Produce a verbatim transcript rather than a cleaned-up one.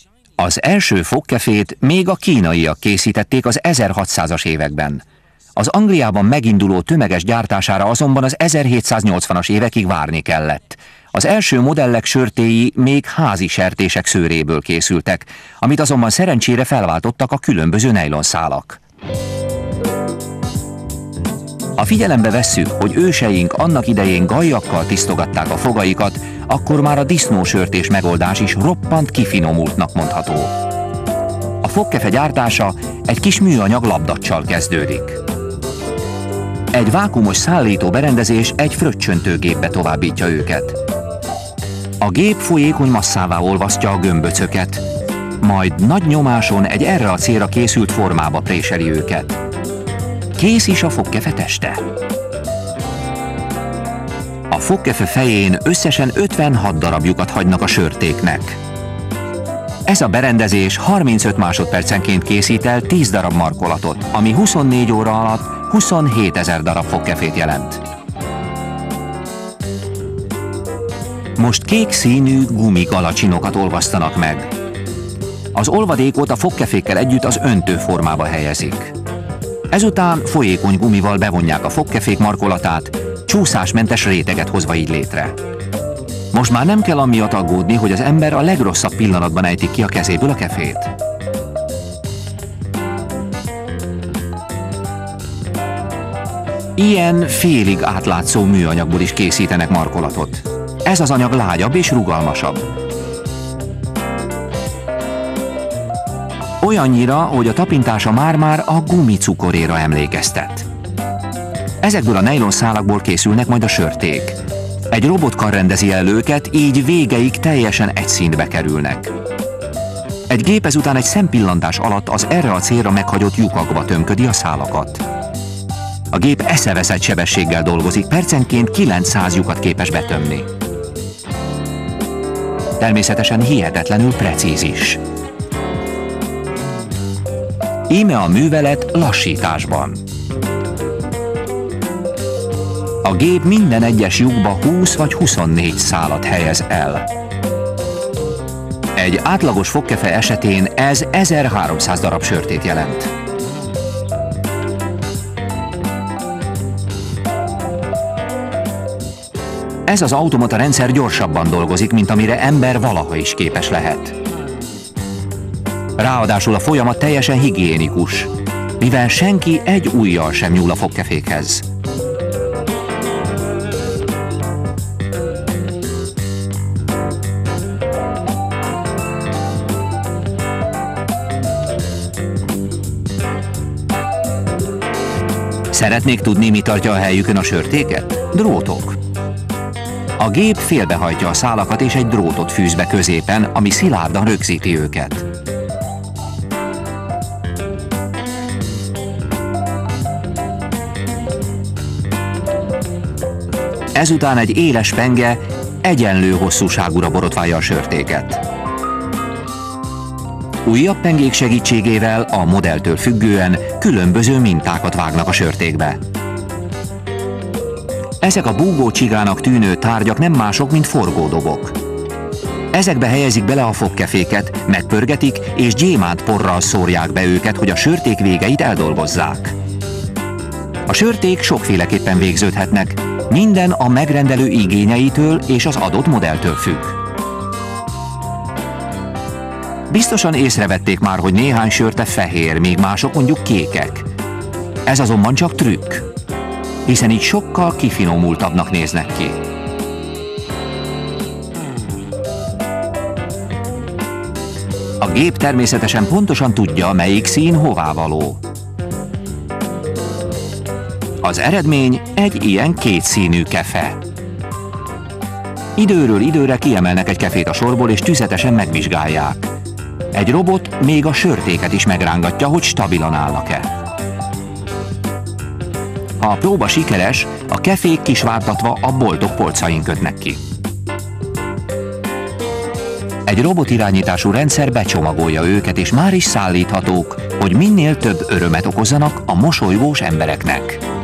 Az első fogkefét még a kínaiak készítették az ezerhatszázas években. Az Angliában meginduló tömeges gyártására azonban az ezerhétszáznyolcvanas évekig várni kellett. Az első modellek sörtéi még házi sertések szőréből készültek, amit azonban szerencsére felváltottak a különböző nejlonszálak. Ha figyelembe vesszük, hogy őseink annak idején gajjakkal tisztogatták a fogaikat, akkor már a disznósörtés megoldás is roppant kifinomultnak mondható. A fogkefe gyártása egy kis műanyag labdacsal kezdődik. Egy vákuumos szállító berendezés egy fröccsöntőgépbe továbbítja őket. A gép folyékony masszává olvasztja a gömböcöket, majd nagy nyomáson egy erre a célra készült formába préseli őket. Kész is a fogkefe teste. A fogkefe fején összesen ötvenhat darab lyukat hagynak a sörtéknek. Ez a berendezés harmincöt másodpercenként készít el tíz darab markolatot, ami huszonnégy óra alatt huszonhétezer darab fogkefét jelent. Most kék színű gumigalaccsinokat olvasztanak meg. Az olvadékot a fogkefékkel együtt az öntő formába helyezik. Ezután folyékony gumival bevonják a fogkefék markolatát, csúszásmentes réteget hozva így létre. Most már nem kell amiatt aggódni, hogy az ember a legrosszabb pillanatban ejtik ki a kezéből a kefét. Ilyen félig átlátszó műanyagból is készítenek markolatot. Ez az anyag lágyabb és rugalmasabb. Olyannyira, hogy a tapintása már-már a gumicukoréra emlékeztet. Ezekből a nejlonszálakból készülnek majd a sörték. Egy robotkar rendezi el őket, így végeig teljesen egy színbe kerülnek. Egy gép ezután egy szempillantás alatt az erre a célra meghagyott lyukakba tömködi a szálakat. A gép eszeveszett sebességgel dolgozik, percenként kilencszáz lyukat képes betömni. Természetesen hihetetlenül precíz is. Íme a művelet lassításban. A gép minden egyes lyukba húsz vagy huszonnégy szálat helyez el. Egy átlagos fogkefe esetén ez ezerháromszáz darab sörtét jelent. Ez az automata rendszer gyorsabban dolgozik, mint amire ember valaha is képes lehet. Ráadásul a folyamat teljesen higiénikus, mivel senki egy ujjal sem nyúl a fogkefékhez. Szeretnék tudni, mi tartja a helyükön a sörtéket? Drótok. A gép félbehajtja a szálakat és egy drótot fűz be középen, ami szilárdan rögzíti őket. Ezután egy éles penge egyenlő hosszúságúra borotválja a sörtéket. Újabb pengék segítségével a modelltől függően különböző mintákat vágnak a sörtékbe. Ezek a búgó csigának tűnő tárgyak nem mások, mint forgódobok. Ezekbe helyezik bele a fogkeféket, megpörgetik és gyémánt porral szórják be őket, hogy a sörték végeit eldolgozzák. A sörték sokféleképpen végződhetnek, minden a megrendelő igényeitől és az adott modelltől függ. Biztosan észrevették már, hogy néhány sörte fehér, míg mások mondjuk kékek. Ez azonban csak trükk, hiszen így sokkal kifinomultabbnak néznek ki. A gép természetesen pontosan tudja, melyik szín hová való. Az eredmény egy ilyen kétszínű kefe. Időről időre kiemelnek egy kefét a sorból és tüzetesen megvizsgálják. Egy robot még a sörtéket is megrángatja, hogy stabilan állnak-e. Ha a próba sikeres, a kefék kisvártatva a boltok polcain kötnek ki. Egy robotirányítású rendszer becsomagolja őket, és már is szállíthatók, hogy minél több örömet okozzanak a mosolygós embereknek.